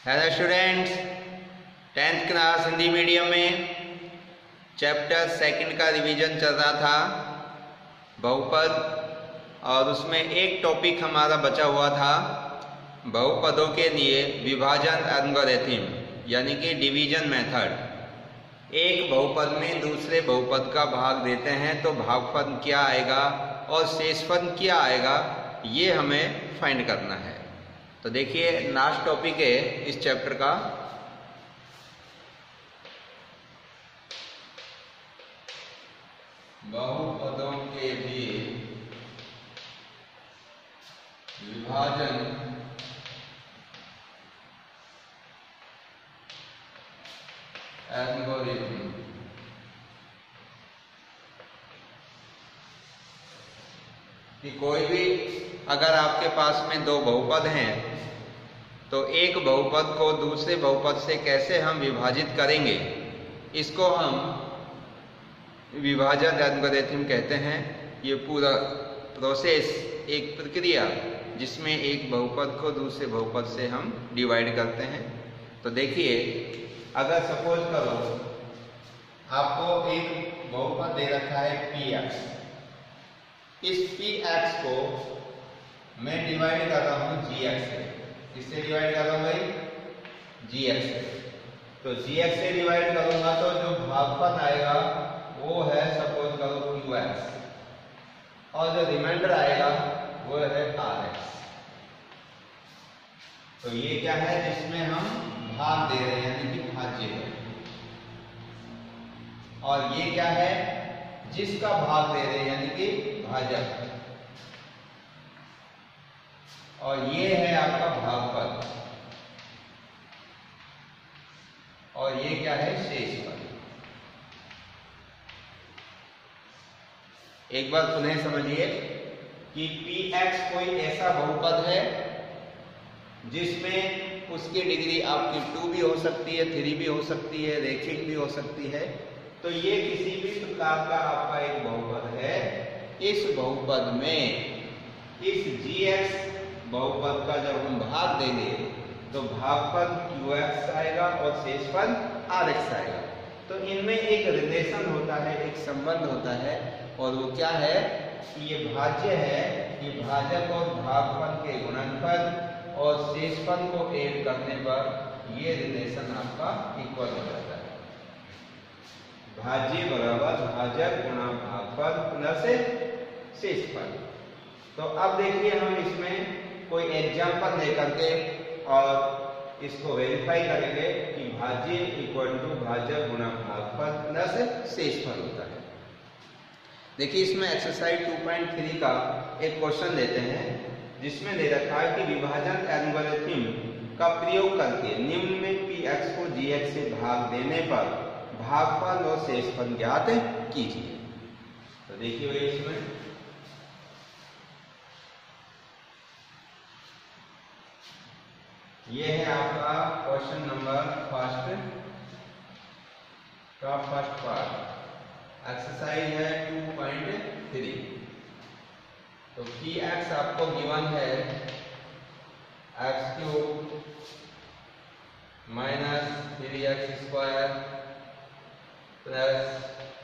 Hello students, 10th class Hindi medium में chapter second का revision चल रहा था बहुपद, और उसमें एक टॉपिक हमारा बचा हुआ था बहुपदों के लिए विभाजन एल्गोरिथम यानी कि डिवीजन मेथड। एक बहुपद में दूसरे बहुपद का भाग देते हैं तो भागफल क्या आएगा और शेषफल क्या आएगा, ये हमें फाइंड करना है। तो देखिए लास्ट टॉपिक है इस चैप्टर का बहुपदों के लिए विभाजन एल्गोरिथम। कि कोई भी अगर आपके पास में दो बहुपद हैं तो एक बहुपद को दूसरे बहुपद से कैसे हम विभाजित करेंगे, इसको हम विभाजन एल्गोरिथम कहते हैं। ये पूरा प्रोसेस, एक प्रक्रिया जिसमें एक बहुपद को दूसरे बहुपद से हम डिवाइड करते हैं। तो देखिए, अगर सपोज करो आपको एक बहुपद दे रखा है px, इस px को मैं डिवाइड कर रहा हूं gx से। किससे डिवाइड कर रहा हूं भाई? gx से। तो gx से डिवाइड करूंगा तो जो भागफल आएगा वो है सपोज करो qx, और जो रिमाइंडर आएगा वो है rx। तो ये क्या है? जिसमें हम भाग दे रहे हैं यानी कि भाज्य है। और ये क्या है? जिसका भाग दे रहे हैं यानी कि भाजक। और ये है आपका भागफल, और ये क्या है? शेषफल। एक बार पुनः समझिए कि px कोई ऐसा बहुपद है जिसमें उसकी डिग्री आपकी 2 भी हो सकती है, 3 भी हो सकती है, रेखिक भी हो सकती है। तो ये किसी भी प्रकार का आपका एक बहुपद है। इस बहुपद में इस gx बहुपद का जब हम भाग देंगे तो भागफल qx आएगा और शेषफल rx आएगा। तो इनमें एक रिलेशन होता है, एक संबंध होता है, और वो क्या है कि ये भाज्य है। ये भाजक और भागफल के गुणनफल और शेषफल को ऐड करने पर ये रिलेशन आपका इक्वल हो जाता है। भाज्य बराबर भाजक गुणा भागफल प्लस शेषफल। तो अब देखिए, हम इसमें कोई एग्जाम्पल लेकर के और इसको वेरीफाई करेंगे कि भाज्य इक्वल टू भाजक गुणा भागफल प्लस शेषफल होता है। देखिए, इसमें एक्सरसाइज 2.3 का एक क्वेश्चन लेते हैं जिसमें दे रखा है कि विभाजन एल्गोरिथम का प्रयोग करके निम्न में px को gx से भाग देने पर भागफल और शेषफल ज्ञात कीजिए। तो देखिए भाई, इसमें ये है आपका क्वेश्चन नंबर फर्स्ट का फर्स्ट पार्ट, एक्सरसाइज है 2.3। तो px आपको गिवन है x³ minus 3x² plus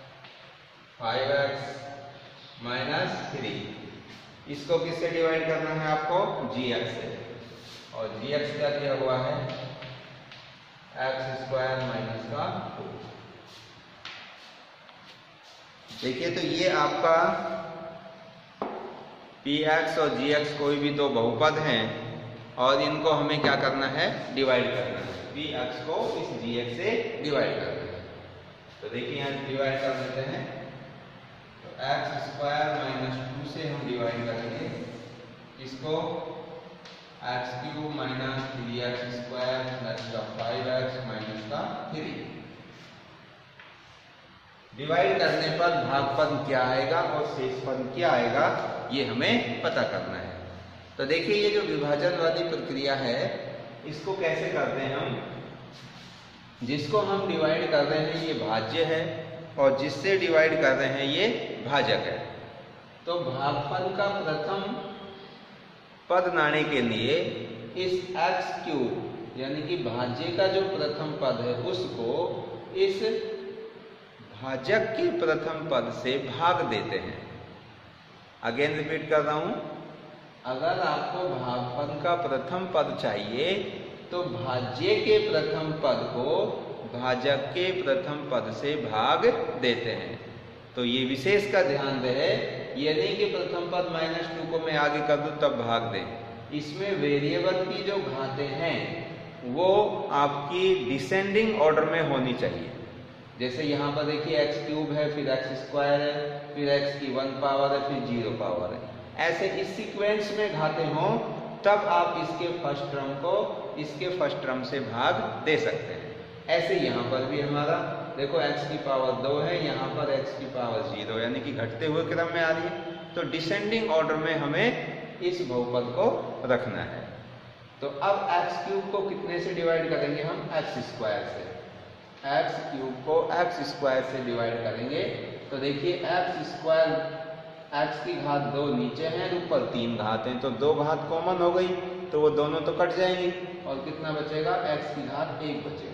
5x minus 3। इसको किससे डिवाइड करना है आपको? gx से। और gx का दिया हुआ है x² माइनस का 2। देखिए, तो ये आपका px और gx कोई भी दो बहुपद हैं और इनको हमें क्या करना है? डिवाइड करना है। px को इस gx से डिवाइड करना है। तो देखिए, यहाँ डिवाइड कर देते हैं। तो x² माइनस 2 से हम डिवाइड करेंगे इसको x³ माइनस 3x² प्लस का 5x माइनस का 3। डिवाइड करने पर भागफल क्या आएगा और शेषफल क्या आएगा, ये हमें पता करना है। तो देखिए, ये जो विभाजन वाली प्रक्रिया है इसको कैसे करते हैं हम? जिसको हम डिवाइड कर रहे हैं ये भाज्य है और जिससे डिवाइड कर रहे हैं ये भाजक है। तो भागफल का प्रथम पद लाने के लिए इस x³ यानी कि भाज्य का जो प्रथम पद है उसको इस भाजक के प्रथम पद से भाग देते हैं। अगेन रिपीट कर रहा हूं, अगर आपको भागफल का प्रथम पद चाहिए तो भाज्य के प्रथम पद को भाजक के प्रथम पद से भाग देते हैं। तो ये विशेष का ध्यान रहे, ये नहीं कि प्रथम पद -2 को मैं आगे कर दूं तब भाग दें। इसमें वेरिएबल की जो घातें हैं वो आपकी डिसेंडिंग ऑर्डर में होनी चाहिए। जैसे यहाँ पर देखिए x³ है, फिर x² है, फिर x की 1 पावर है, फिर 0 पावर है। ऐसे इस सीक्वेंस में घाते हों तब आप इसके फर्स्ट टर्म को इसके फर्स्ट टर्म से भाग दे सकते हैं। ऐसे यहाँ पर भी हमारा देखो x की पावर 2 है, यहाँ पर x की पावर 0 यानी कि घटते हुए क्रम में आ रही है। तो डिसेंडिंग ऑर्डर में हमें इस बहुपद को रखना है। तो अब x³ को कितने से डिवाइड करेंगे हम? x² से। x³ को x² से डिवाइड करेंगे तो देखिए x² x की घात 2 नीचे है, ऊपर 3 घात हैं, तो 2 घात कॉमन हो गई तो वो दोनों तो कट जाएंगी और कितना बचेगा? x की घात 1 बचेगा।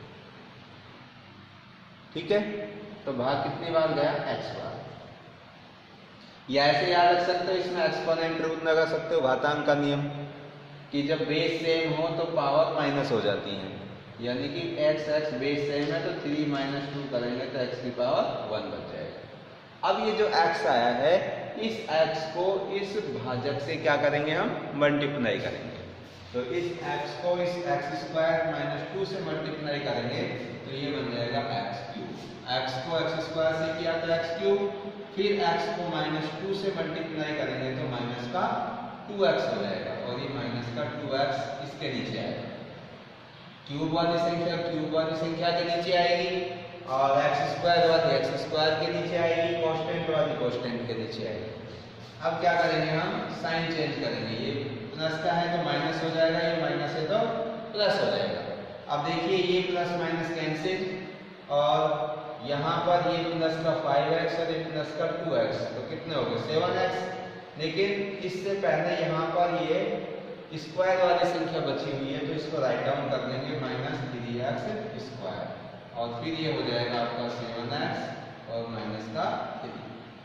ठीक है, तो भाग कितनी बार गया? x बार। या ऐसे याद रख सकते हो, इसमें एक्सपोनेंट रूल लगा सकते हो, घातांक का नियम, कि जब बेस सेम हो तो पावर माइनस हो जाती है। यानी कि x बेस सेम है तो 3 - 2 करेंगे तो x की पावर 1 बच जाएगा। अब ये जो x आया है इस x को इस भाजक से क्या करेंगे? हम मल्टीप्लाई करेंगे। तो इस x को इस x² - 2 से मल्टीप्लाई करेंगे तो ये बन जाएगा x³ x को x² से किया तो x³, फिर x को -2 से मल्टीप्लाई करेंगे तो माइनस का 2x हो जाएगा और ये माइनस का 2x इसके नीचे आएगा। क्यूब वाली संख्या के नीचे आएगी और x² वाली x² के नीचे आएगी, कांस्टेंट वाली कांस्टेंट के नीचे आएगी। अब क्या करेंगे? हम साइन चेंज करेंगे। ये प्लस का है तो माइनस हो जाएगा, ये माइनस है तो प्लस हो जाएगा। अब देखिए ये प्लस माइनस कैंसिल और यहाँ पर ये प्लस का 5x और ये प्लस का 2x, तो कितने हो गए? 7x। लेकिन इससे पहले यहाँ पर ये स्क्वायर वाली संख्या बची हुई है तो इसको राइट डाउन कर लेंगे -3x² और फिर ये हो जाएगा आपका 7x और माइनस का 3।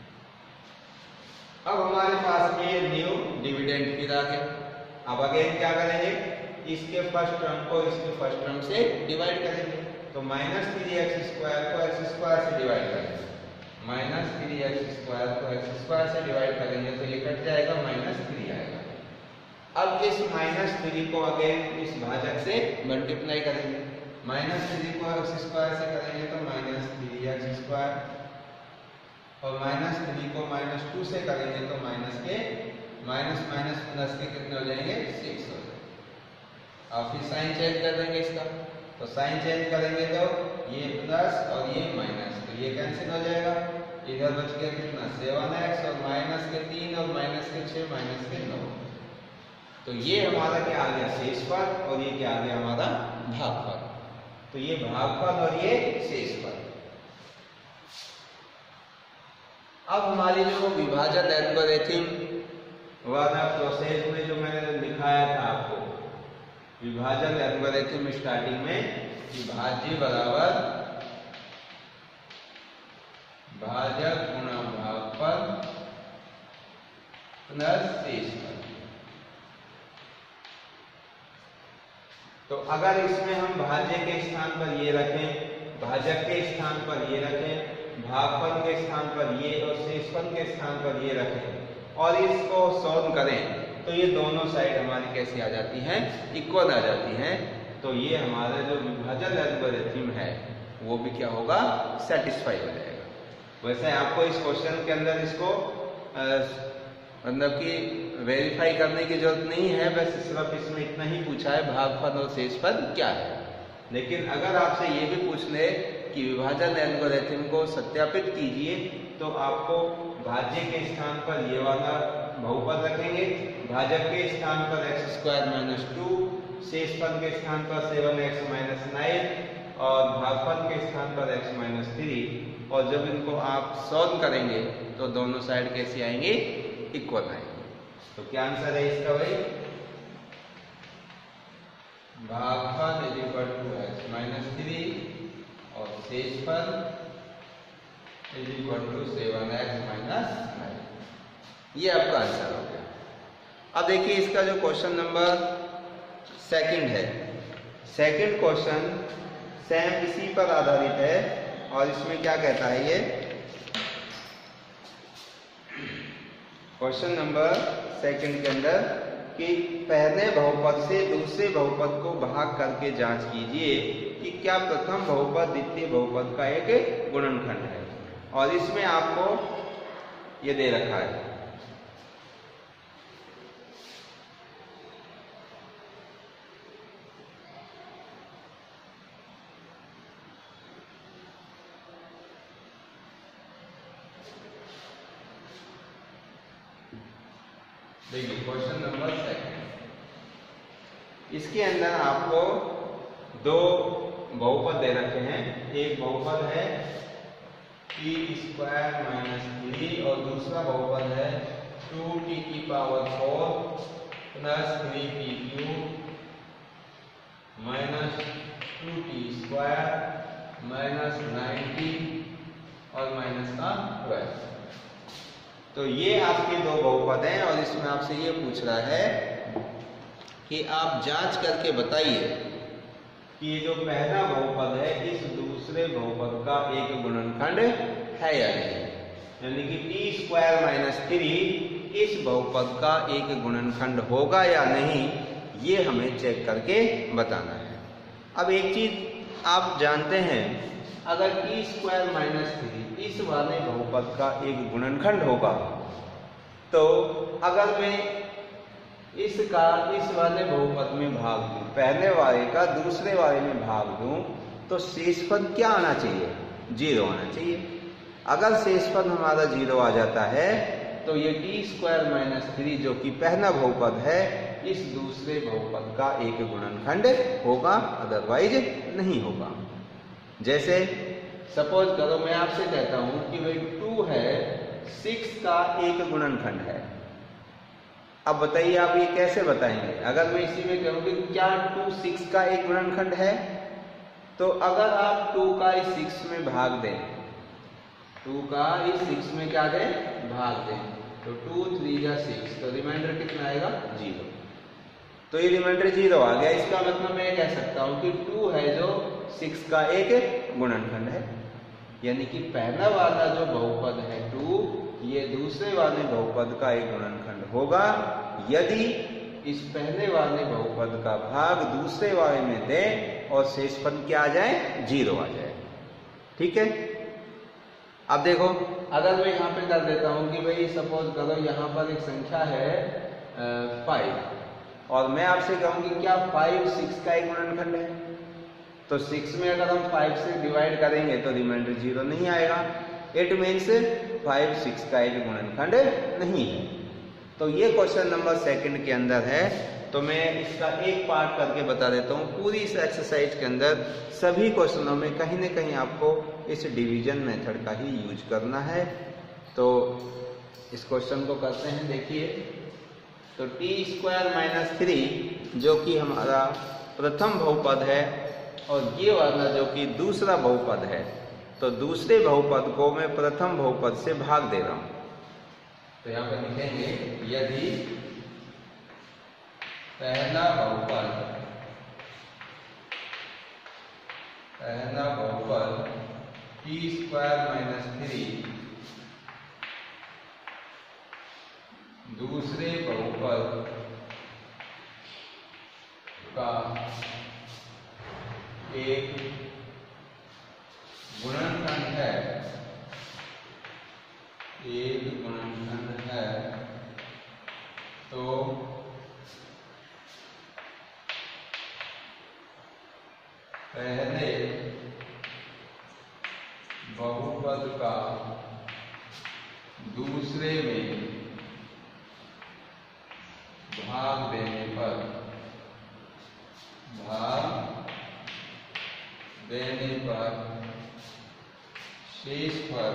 अब हमारे पास ये न्यू डिविडेंड फिर आ गया। अब अगेन क्या करेंगे? इसके फर्स्ट टर्म को इसके फर्स्ट टर्म से डिवाइड करेंगे। तो -3x² को x² से डिवाइड करेंगे, -3x² को x² से डिवाइड करेंगे तो ये कट जाएगा, -3 आएगा। अब इस -3 को अगेन इस भाजक से मल्टीप्लाई करेंगे। -3 को x² से करेंगे तो -3x² और -3 को -2 से करेंगे तो माइनस के प्लस के कितने हो जाएंगे? 6 हो जाएंगे। और फिर साइन चेंज कर देंगे इसका, तो साइन चेंज करेंगे तो ये प्लस और ये माइनस, तो ये कैंसिल हो जाएगा। इधर बच गया कितना? 7x और माइनस के 3 और माइनस के 6 माइनस के 9। तो ये हमारा क्या आ गया? शेषपद और ये क्या आ गया? हमारा भागफल। तो ये भागफल और ये शेषपद। अब हमारी जो विभाजन एल्गोरिथम वाला प्रोसेस में जो मैंने दिखाया था आपको, विभाजन एल्गोरिथम स्टार्टिंग में विभाज्य बराबर भाजक गुणा भागफल प्लस शेषफल। तो अगर इसमें हम भाज्य के स्थान पर ये रखें, भाजक के स्थान पर ये रखें, भागफल के स्थान पर ये और शेषफल के स्थान पर ये रखें और इसको सॉल्व करें तो ये दोनों साइड हमारी कैसी आ जाती हैं? इक्वल आ जाती हैं। तो ये हमारा जो विभाजन एल्गोरिथम है वो भी क्या होगा? सेटिस्फाई हो जाएगा। वैसे आपको इस क्वेश्चन के अंदर इसको मतलब कि वेरीफाई करने की जरूरत नहीं है, बस सिर्फ इसमें इतना ही पूछा है भागफल और शेषफल क्या है। लेकिन अगर आपसे ये भी पूछ ले कि विभाजन एल्गोरिथम को सत्यापित कीजिए तो आपको भाज्य के स्थान पर ये वाला बहुपद रखेंगे, भाजक के स्थान पर x² - 2, शेषफल के स्थान पर 7x - 9 और भागफल के स्थान पर x - 3। और जब इनको आप सॉल्व करेंगे तो दोनों साइड कैसी आएंगी? इक्वल आएंगे। तो क्या आंसर है इसका भाई? भागफल is equal to x minus 3 और शेषफल is equal to 7x minus 9। ये आपका आंसर हो गया। अब देखिए इसका जो क्वेश्चन नंबर सेकंड है, सेकंड क्वेश्चन सेम इसी पर आधारित है और इसमें क्या कहता है ये क्वेश्चन नंबर सेकंड के अंदर कि पहले बहुपद से दूसरे बहुपद को भाग करके जांच कीजिए कि क्या प्रथम बहुपद द्वितीय बहुपद का एक गुणनखंड है, और इसमें आपको ये दे रखा है। देखिए क्वेश्चन नंबर सेकंड, इसके अंदर आपको दो बहुपद दे रखे हैं। एक बहुपद है t² माइनस 3 और दूसरा बहुपद है 2t की power 4 plus 3t³ minus 2t² minus 90 और माइनस का 12। तो ये आपके दो बहुपद हैं और इसमें आपसे ये पूछ रहा है कि आप जांच करके बताइए कि ये जो पहला बहुपद है इस दूसरे बहुपद का एक गुणनखंड है या नहीं, यानी कि t² माइनस 3 इस बहुपद का एक गुणनखंड होगा या नहीं, ये हमें चेक करके बताना है। अब एक चीज आप जानते हैं, अगर t² माइनस 3 इस वाले बहुपद का एक गुणनखंड होगा, तो अगर मैं इसका इस वाले बहुपद में भाग दूं, पहले वाले का दूसरे वाले में भाग दूं, तो शेषपद क्या आना चाहिए? 0 आना चाहिए। अगर शेषपद हमारा 0 आ जाता है तो ये t² माइनस 3 जो कि पहला बहुपद है इस दूसरे बहुपद का एक गुणनखंड होगा, अदरवाइज नहीं होगा। जैसे सपोज करो मैं आपसे कहता हूं कि भाई 2 है 6 का एक गुणनखंड है। अब बताइए आप ये कैसे बताएंगे? अगर मैं इसी में कहूं कि क्या 2 6 का एक गुणनखंड है, तो अगर आप 2 का इस 6 में भाग दें, 2 का इस 6 में क्या दें? भाग दें, तो 2 3 जा 6, तो रिमाइंडर कितना आएगा? 0। तो ये रिमाइंडर 0 आ गया। इसका मतलब मैं कह सकता हूं कि 2 है जो 6 का एक गुणनखंड है, यानी कि पहला वाला जो बहुपद है 2 ये दूसरे वाले बहुपद का एक गुणनखंड होगा यदि इस पहले वाले बहुपद का भाग दूसरे वाले में दें और शेषपद क्या आ जाए? 0 आ जाए। ठीक है। अब देखो, अगर मैं यहाँ पे कर देता हूँ कि भाई सपोज करो यहाँ पर एक संख्या है 5 और मैं आपसे कहूँ कि क्या 5 6 का एक गुणनखंड है, तो 6 में अगर हम 5 से डिवाइड करेंगे तो रिमाइंडर 0 नहीं आएगा। इट मीन्स 5 6 का एक गुणनखंड नहीं है। तो ये क्वेश्चन नंबर सेकंड के अंदर है। तो मैं इसका एक पार्ट करके बता देता हूँ। पूरी इस एक्सरसाइज के अंदर सभी क्वेश्चनों में कहीं न कहीं आपको इस डिवीजन मेथड का ही यूज करना है। तो इस क्वेश्चन को करते हैं। देखिए, तो t² माइनस 3 जो कि हमारा प्रथम बहुपद है और ये वाला जो कि दूसरा बहुपद है, तो दूसरे बहुपद को मैं प्रथम बहुपद से भाग दे रहा हूं। तो यहां पर लिखेंगे यदि पहला बहुपद t² माइनस 3 दूसरे बहुपद का एक गुणनखंड है, तो पहले बहुपद का दूसरे में भाग देने पर शेषफल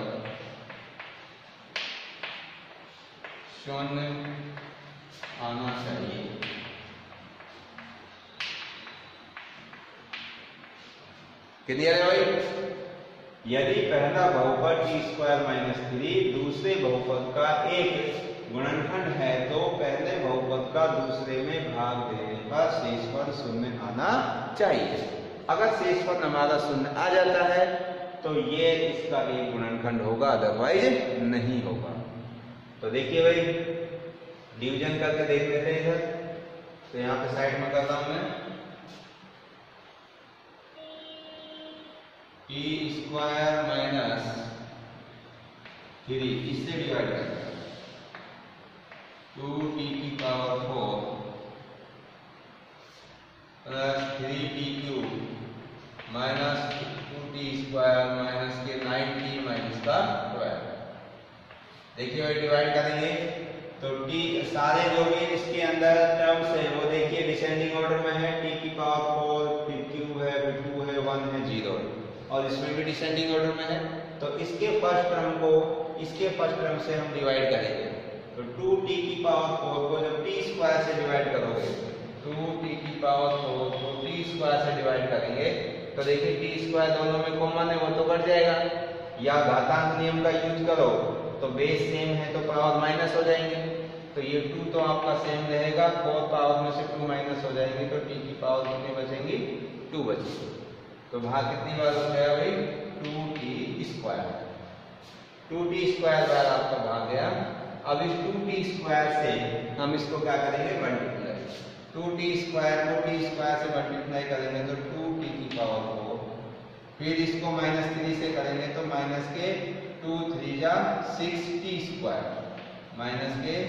0 आना चाहिए। क्लियर है भाई? यदि पहला बहुपद टी स्क्वायर माइनस 3 दूसरे बहुपद का एक गुणनखंड है तो पहले बहुपद का दूसरे में भाग देने पर शेषपद शून्य आना चाहिए। अगर शेषपद हमारा शून्य आ जाता है तो ये इसका एक गुणनखंड होगा, अदरवाइज नहीं होगा। तो देखिए भाई, डिवीजन करके देख लेते हैं इधर। तो यहाँ पे साइड में कर रहा हूं मैं, टी स्क्वायर माइनस 3 इससे डिवाइड करते हैं 2t की power 4 plus 3t cube minus 2t square minus के 9t माइनस का 12। देखिए भाई, डिवाइड करेंगे तो t सारे जो भी इसके अंदर टर्म्स है वो देखिए डिसेंडिंग ऑर्डर में है। t की पावर 4, फिर क्यूब है, फिर 2 है, 1 है, 0 है, और इसमें भी डिसेंडिंग ऑर्डर में है। तो इसके फर्स्ट टर्म को इसके फर्स्ट टर्म से हम डिवाइड करेंगे। तो 2t की पावर 4 को जब t स्क्वायर से डिवाइड करोगे, 2t की पावर 4 को t स्क्वायर से डिवाइड करेंगे तो देखिए t स्क्वायर दोनों में कॉमन है, वो तो कट जाएगा। या घातांक नियम का यूज करो तो बेस सेम है तो पावर माइनस हो जाएंगे। तो ये 2 तो आपका सेम रहेगा, 4 पावर में से 2 माइनस हो जाएंगे तो t की पावर कितनी बचेंगी? 2 बचेगी। तो भाग कितनी बार हो गया भाई? 2t square. 2t square bar आपका भाग गया। अब इस 2t स्क्वायर से हम इसको क्या करेंगे? मल्टीप्लाई। 2t स्क्वायर को t स्क्वायर से मल्टीप्लाई करेंगे तो 2t की पावर 4, फिर इसको माइनस 3 से करेंगे तो माइनस के 2 3 जा 6t स्क्वायर, माइनस के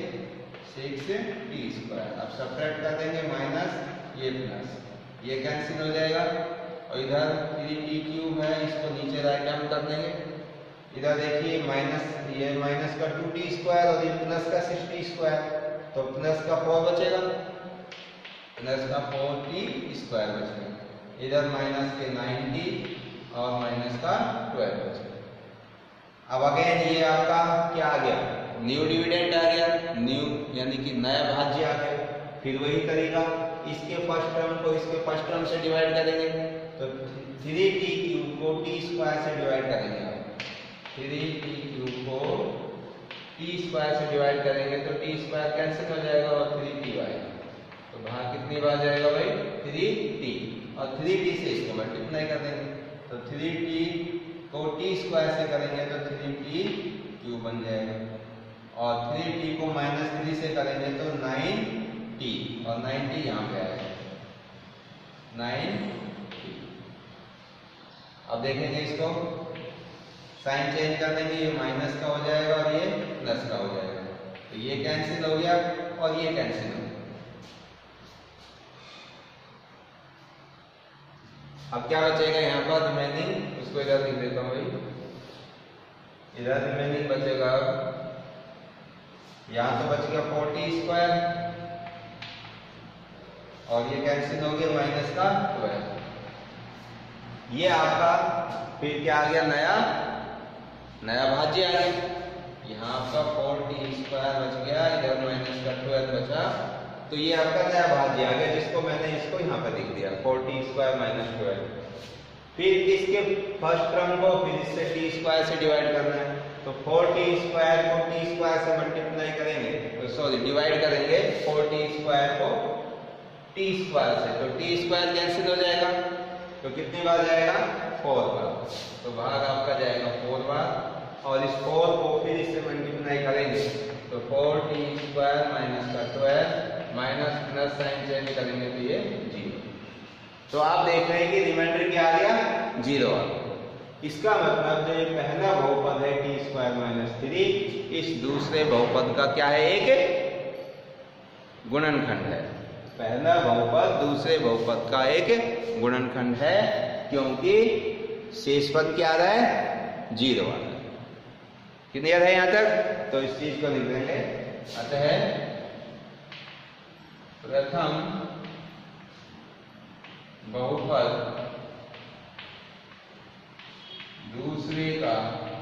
6t स्क्वायर। अब सब्ट्रैक्ट कर देंगे माइनस ये प्लस, ये कैंसिल हो जाएगा। और इधर 3t क्यूब है, इसको नीचे राइट हैंड कर देंगे। इधर देखिए माइनस, ये माइनस का 2t स्क्वायर और ये प्लस का 6t स्क्वायर, तो प्लस का 4 बचेगा, प्लस का 4t स्क्वायर बचेगा। इधर माइनस के 9t और माइनस का 12 बचेगा। अब अगेन ये आपका क्या आ गया? न्यू डिविडेंड आ गया, न्यू यानी कि नया भाज्य आ गया। फिर वही तरीका, इसके फर्स्ट टर्म को इसके फर्स्ट टर्म से डिवाइड करेंगे तो 3t क्यूब को t स्क्वायर से डिवाइड करेंगे। 3t क्यूब को t स्क्वायर से डिवाइड करेंगे तो t स्क्वायर कैंसिल हो जाएगा और 3t आएगा। तो भाग कितनी बार जाएगा भाई? 3t, और 3t से इसको मल्टीप्लाई कर देंगे तो 3t को t स्क्वायर से करेंगे तो 3t क्यूब बन जाएगा, और 3t को माइनस 3 से करेंगे तो 9t, और 9t यहाँ पे आएगा 9t। अब देखेंगे इसको, साइन चेंज कर देंगे, ये माइनस का हो जाएगा और ये प्लस का हो जाएगा। तो ये कैंसिल हो गया और ये कैंसिल हो गया। अब क्या बचेगा यहाँ पर? रिमेनिंग, उसको इधर लिख देता हूँ भाई। इधर रिमेनिंग बचेगा, यहाँ तो बच गया 4t स्क्वायर और ये कैंसिल हो गया माइनस का 12। ये आपका फिर क्या आ गया? नया भाज्य आ गया। यहाँ आपका 4t स्क्वायर बच गया, इधर माइनस का 12 बचा, तो ये आपका नया भाज्य आ गया, जिसको मैंने इसको यहाँ पे लिख दिया 4t स्क्वायर माइनस 12। फिर इसके फर्स्ट टर्म को फिर इससे t स्क्वायर से डिवाइड करना है, तो 4t स्क्वायर को t स्क्वायर से मल्टीप्लाई करेंगे, तो सॉरी डिवाइड करेंगे 4t स्क्वायर को t स्क्वायर से, तो t स्क्वायर कैंसिल हो जाएगा, तो कितनी बार जाएगा? 4 बार। तो भाग आपका जाएगा 4 बार, और इस 4 को फिर इससे मल्टीप्लाई करेंगे तो 4t स्क्वायर माइनस का 12 माइनस प्लस साइन चेंज करेंगे तो ये 0। तो आप देख रहे हैं कि रिमाइंडर क्या आ गया? 0 आ गया। इसका मतलब जो ये पहला बहुपद है t स्क्वायर माइनस 3, इस दूसरे बहुपद का क्या है? एक गुणनखंड है। पहला बहुपद दूसरे बहुपद का एक गुणनखंड है, क्योंकि शेषपद क्या आ रहा है? 0 आ रहा है। क्लियर है यहाँ तक? तो इस चीज को लिख देंगे। अतः प्रथम बहुपद दूसरे का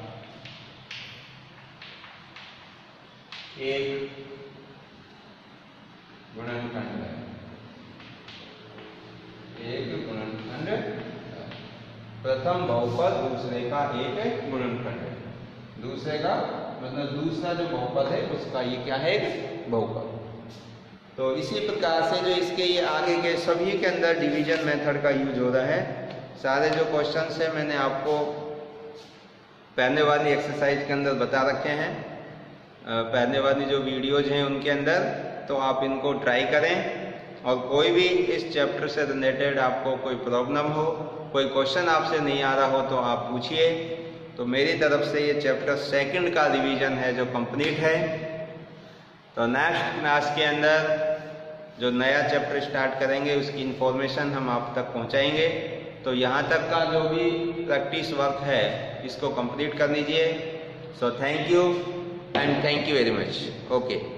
एक गुणनखंड है, एक गुणनखंड है। प्रथम बहुपद दूसरे का एक गुणनखंड है। दूसरे का मतलब दूसरा जो बहुपद है उसका ये क्या है, बहुपद। तो इसी प्रकार से जो इसके ये आगे के सभी के अंदर डिवीजन मेथड का यूज हो रहा है। सारे जो क्वेश्चंस है मैंने आपको पहले वाली एक्सरसाइज के अंदर बता रखे हैं, पहले वाली जो वीडियोज हैं उनके अंदर, तो आप इनको ट्राई करें। और कोई भी इस चैप्टर से रिलेटेड आपको कोई प्रॉब्लम हो, कोई क्वेश्चन आपसे नहीं आ रहा हो तो आप पूछिए। तो मेरी तरफ से ये चैप्टर 2 का रिवीजन है जो कंप्लीट है। तो नेक्स्ट क्लास के अंदर जो नया चैप्टर स्टार्ट करेंगे उसकी इन्फॉर्मेशन हम आप तक पहुंचाएंगे। तो यहाँ तक का जो भी प्रैक्टिस वर्क है इसको कंप्लीट कर लीजिए। So thank you and thank you very much. Okay.